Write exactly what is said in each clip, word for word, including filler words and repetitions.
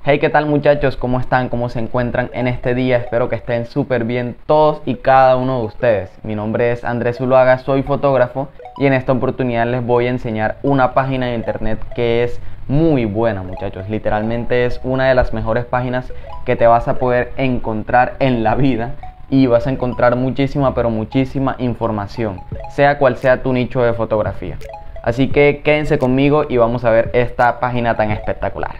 Hey, ¿qué tal muchachos? ¿Cómo están? ¿Cómo se encuentran en este día? Espero que estén súper bien todos y cada uno de ustedes. Mi nombre es Andrés Zuluaga, soy fotógrafo y en esta oportunidad les voy a enseñar una página de internet que es muy buena, muchachos. Literalmente es una de las mejores páginas que te vas a poder encontrar en la vida y vas a encontrar muchísima, pero muchísima información, sea cual sea tu nicho de fotografía. Así que quédense conmigo y vamos a ver esta página tan espectacular.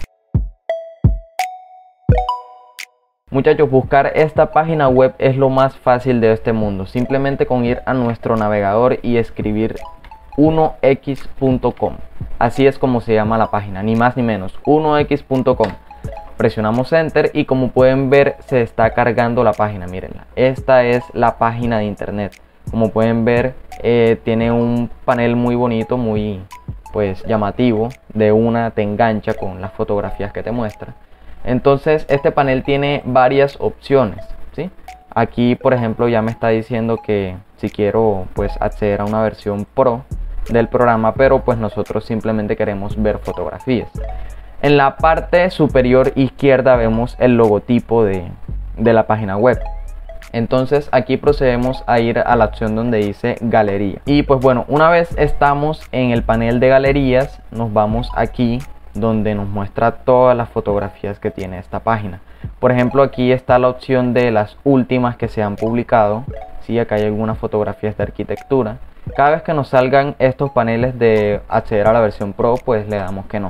Muchachos, buscar esta página web es lo más fácil de este mundo. Simplemente con ir a nuestro navegador y escribir uno x punto com. Así es como se llama la página, ni más ni menos, uno x punto com. Presionamos enter y como pueden ver se está cargando la página, mírenla. Esta es la página de internet. Como pueden ver eh, tiene un panel muy bonito, muy pues llamativo. De una te engancha con las fotografías que te muestra. Entonces este panel tiene varias opciones, ¿sí? Aquí por ejemplo ya me está diciendo que si quiero pues acceder a una versión pro del programa, pero pues nosotros simplemente queremos ver fotografías. En la parte superior izquierda vemos el logotipo de, de la página web. Entonces aquí procedemos a ir a la opción donde dice galería. Y pues bueno, una vez estamos en el panel de galerías, nos vamos aquí donde nos muestra todas las fotografías que tiene esta página. Por ejemplo, aquí está la opción de las últimas que se han publicado. Sí, acá hay algunas fotografías de arquitectura. Cada vez que nos salgan estos paneles de acceder a la versión pro, pues le damos que no.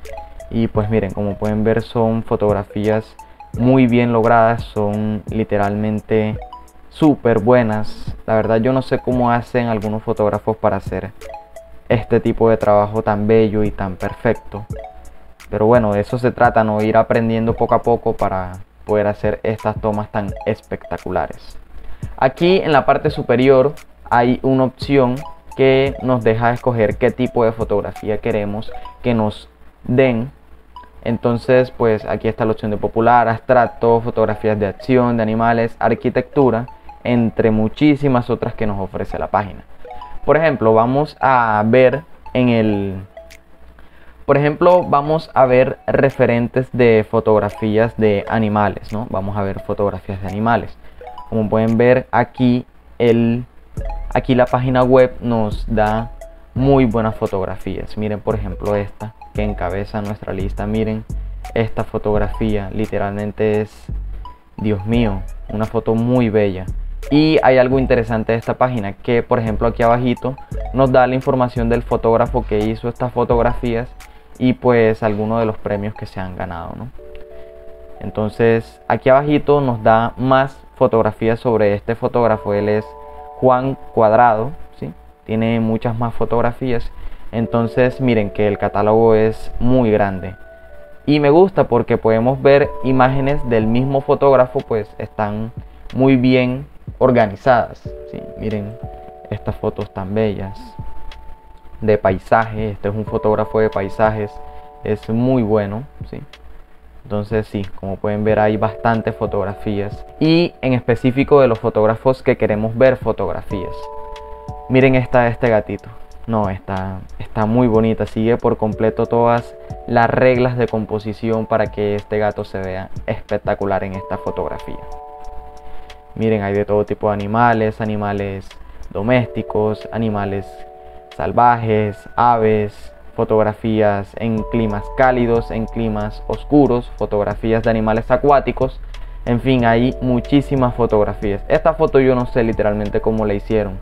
Y pues miren, como pueden ver son fotografías muy bien logradas, son literalmente súper buenas. La verdad yo no sé cómo hacen algunos fotógrafos para hacer este tipo de trabajo tan bello y tan perfecto. Pero bueno, de eso se trata, ¿no? Ir aprendiendo poco a poco para poder hacer estas tomas tan espectaculares. Aquí en la parte superior hay una opción que nos deja escoger qué tipo de fotografía queremos que nos den. Entonces pues aquí está la opción de popular, abstracto, fotografías de acción, de animales, arquitectura, entre muchísimas otras que nos ofrece la página. Por ejemplo, vamos a ver en el... Por ejemplo, vamos a ver referentes de fotografías de animales, ¿no? Vamos a ver fotografías de animales. Como pueden ver aquí, el, aquí la página web nos da muy buenas fotografías. Miren, por ejemplo, esta que encabeza nuestra lista. Miren, esta fotografía literalmente es, Dios mío, una foto muy bella. Y hay algo interesante de esta página, que por ejemplo aquí abajito nos da la información del fotógrafo que hizo estas fotografías y pues algunos de los premios que se han ganado, ¿no? Entonces aquí abajito nos da más fotografías sobre este fotógrafo. Él es Juan Cuadrado, ¿sí? Tiene muchas más fotografías. Entonces miren que el catálogo es muy grande y me gusta porque podemos ver imágenes del mismo fotógrafo, pues están muy bien organizadas, ¿sí? Miren estas fotos tan bellas de paisaje. Este es un fotógrafo de paisajes, es muy bueno, ¿sí? Entonces sí, como pueden ver hay bastantes fotografías y en específico de los fotógrafos que queremos ver fotografías. Miren esta, este gatito, no, está, está muy bonita, sigue por completo todas las reglas de composición para que este gato se vea espectacular en esta fotografía. Miren, hay de todo tipo de animales, animales domésticos, animales salvajes, aves, fotografías en climas cálidos, en climas oscuros, fotografías de animales acuáticos. En fin, hay muchísimas fotografías. Esta foto yo no sé literalmente cómo la hicieron.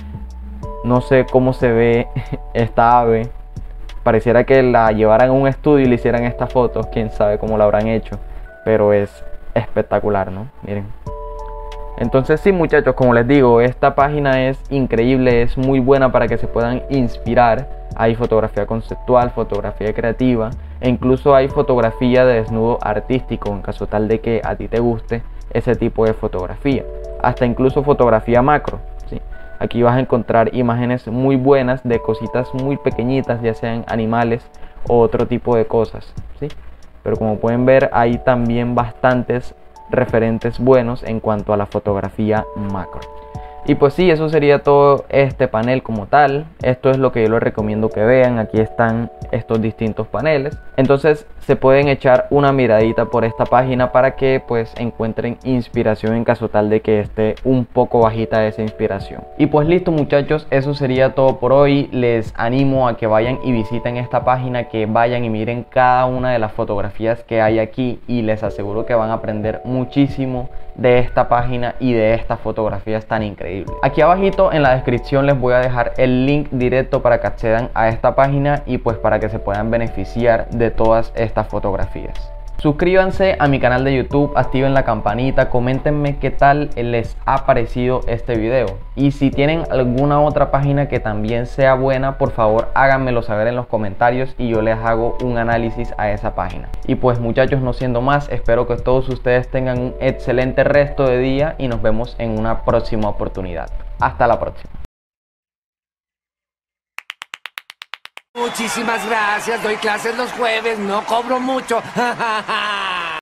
No sé cómo se ve esta ave. Pareciera que la llevaran a un estudio y le hicieran estas fotos. Quién sabe cómo la habrán hecho. Pero es espectacular, ¿no? Miren. Entonces sí, muchachos, como les digo, esta página es increíble, es muy buena para que se puedan inspirar. Hay fotografía conceptual, fotografía creativa e incluso hay fotografía de desnudo artístico en caso tal de que a ti te guste ese tipo de fotografía. Hasta incluso fotografía macro, ¿sí? Aquí vas a encontrar imágenes muy buenas de cositas muy pequeñitas, ya sean animales o otro tipo de cosas, ¿sí? Pero como pueden ver hay también bastantes referentes buenos en cuanto a la fotografía macro. Y pues sí, eso sería todo este panel como tal. Esto es lo que yo les recomiendo que vean. Aquí están estos distintos paneles. Entonces se pueden echar una miradita por esta página para que pues encuentren inspiración en caso tal de que esté un poco bajita esa inspiración. Y pues listo muchachos, eso sería todo por hoy. Les animo a que vayan y visiten esta página, que vayan y miren cada una de las fotografías que hay aquí, y les aseguro que van a aprender muchísimo de esta página y de estas fotografías tan increíbles. Aquí abajito en la descripción les voy a dejar el link directo para que accedan a esta página y pues para que se puedan beneficiar de todas estas fotografías. Suscríbanse a mi canal de YouTube, activen la campanita, coméntenme qué tal les ha parecido este video. Y si tienen alguna otra página que también sea buena, por favor háganmelo saber en los comentarios y yo les hago un análisis a esa página. Y pues muchachos, no siendo más, espero que todos ustedes tengan un excelente resto de día y nos vemos en una próxima oportunidad. Hasta la próxima. Muchísimas gracias, doy clases los jueves, no cobro mucho.